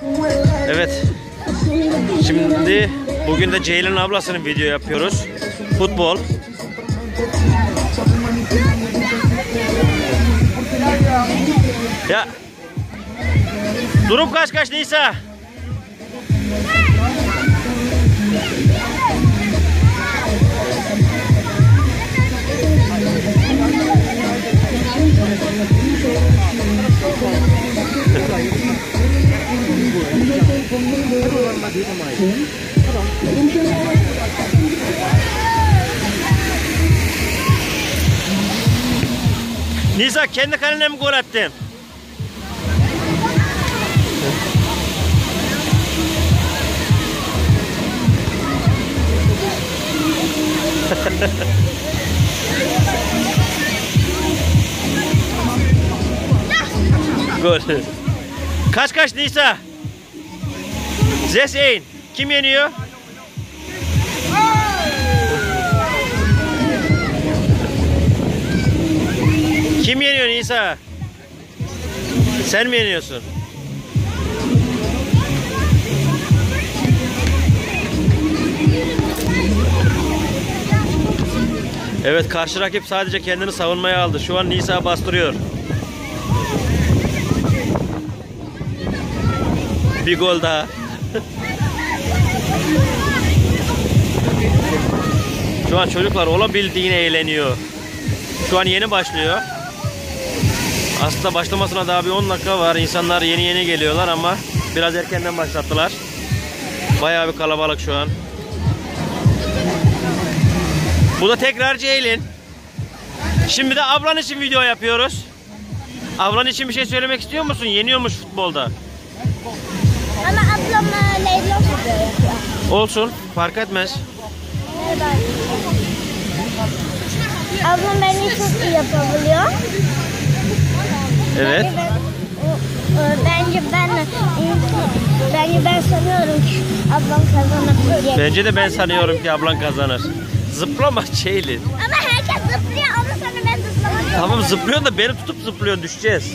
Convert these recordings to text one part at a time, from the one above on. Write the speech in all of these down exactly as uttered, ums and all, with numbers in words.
Evet. Şimdi bugün de Ceylin ablasının video yapıyoruz. Futbol. Ya. Durum kaç kaç Nisa? Nisa kendi kalene mi gol attın? Gol. Kaç kaç Nisa? Zeseyn. Kim yeniyor? Kim yeniyor Nisa? Sen mi yeniyorsun? Evet, karşı rakip sadece kendini savunmaya aldı. Şu an Nisa bastırıyor. Bir gol daha. Şu an çocuklar olabildiğine eğleniyor. Şu an yeni başlıyor. Aslında başlamasına daha bir on dakika var. İnsanlar yeni yeni geliyorlar ama biraz erkenden başlattılar. Bayağı bir kalabalık şu an. Bu da tekrar Ceylin. Şimdi de ablan için video yapıyoruz. Ablan için bir şey söylemek istiyor musun? Yeniyormuş futbolda. Ama ablam Leyla video yapıyor. Olsun, fark etmez. Evet. Ablam beni çok iyi yapabiliyor. Evet. Bence ben, bence ben bence ben sanıyorum ki ablam kazanır diye. Bence de ben sanıyorum ki ablan kazanır. Zıplama Ceylin. Ama herkes zıplıyor, ondan sonra ben zıplamıyorum. Tamam zıplıyorsun da beni tutup zıplıyorsun, düşeceğiz.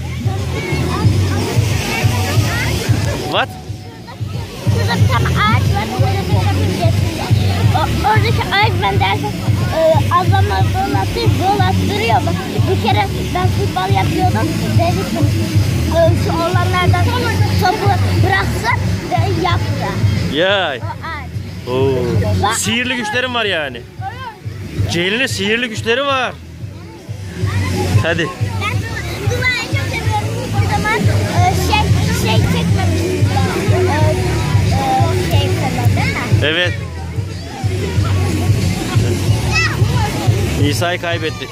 What? Şurada bir tane ağaç var, orada bir tane o, oradaki ağaç ben dersen e, ablamla gol attırıyor, gol attırıyor. Bak, bir kere ben futbol yapıyordum, dedim e, şu olanlardan topu bıraksın ve yaptı. Yay. O ağaç. Oo. Sihirli güçlerim var yani. Ceylin'in sihirli güçleri var. Hadi. Ben duayı çok seviyorum. Hiçbir zaman e, şey, şey çekmemiştim. E, e, şey falan değil mi? Evet. Nisa'yı kaybettik.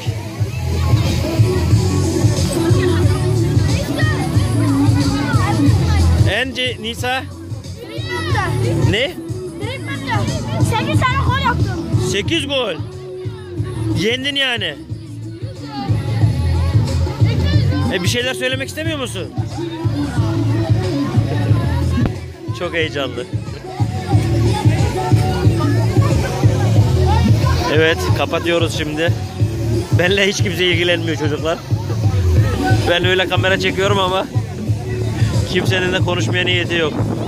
Ence Nisa. Ne? sekiz tane gol yaptım. sekiz gol. Yendin yani. E bir şeyler söylemek istemiyor musun? Çok heyecanlı. Evet, kapatıyoruz şimdi. Benimle hiç kimse ilgilenmiyor çocuklar. Ben öyle kamera çekiyorum ama kimsenin de konuşmaya niyeti yok.